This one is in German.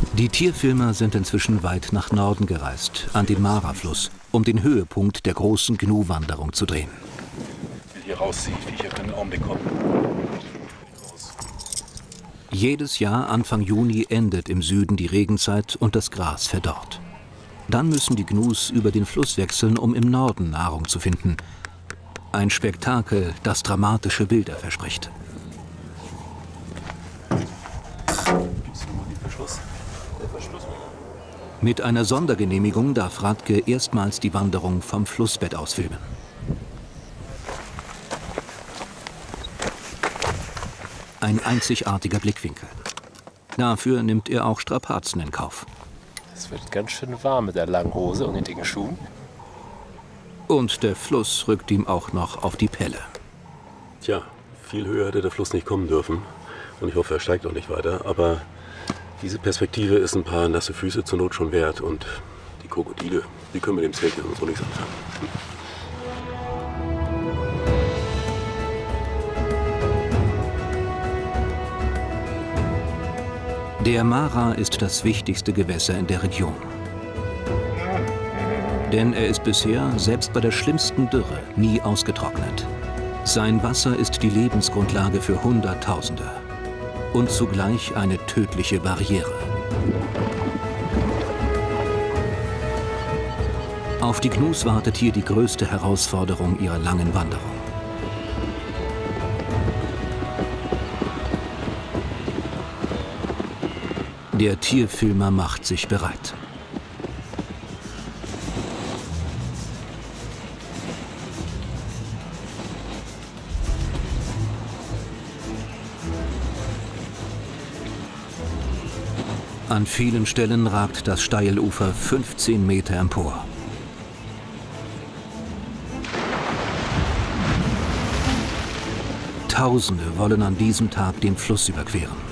Die Tierfilmer sind inzwischen weit nach Norden gereist, an den Mara-Fluss, um den Höhepunkt der großen Gnu-Wanderung zu drehen. Ich will hier rausziehen, die Viecher können einen Augenblick kommen. Jedes Jahr Anfang Juni endet im Süden die Regenzeit und das Gras verdorrt. Dann müssen die Gnus über den Fluss wechseln, um im Norden Nahrung zu finden. Ein Spektakel, das dramatische Bilder verspricht. Mit einer Sondergenehmigung darf Radke erstmals die Wanderung vom Flussbett aus filmen. Ein einzigartiger Blickwinkel. Dafür nimmt er auch Strapazen in Kauf. Es wird ganz schön warm mit der langen Hose und den dicken Schuhen. Und der Fluss rückt ihm auch noch auf die Pelle. Tja, viel höher hätte der Fluss nicht kommen dürfen. Und ich hoffe, er steigt auch nicht weiter. Aber diese Perspektive ist ein paar nasse Füße zur Not schon wert. Und die Krokodile, die können mit dem Zelten und so nichts anfangen. Der Mara ist das wichtigste Gewässer in der Region. Denn er ist bisher, selbst bei der schlimmsten Dürre, nie ausgetrocknet. Sein Wasser ist die Lebensgrundlage für Hunderttausende. Und zugleich eine tödliche Barriere. Auf die Gnus wartet hier die größte Herausforderung ihrer langen Wanderung. Der Tierfilmer macht sich bereit. An vielen Stellen ragt das Steilufer 15 Meter empor. Tausende wollen an diesem Tag den Fluss überqueren.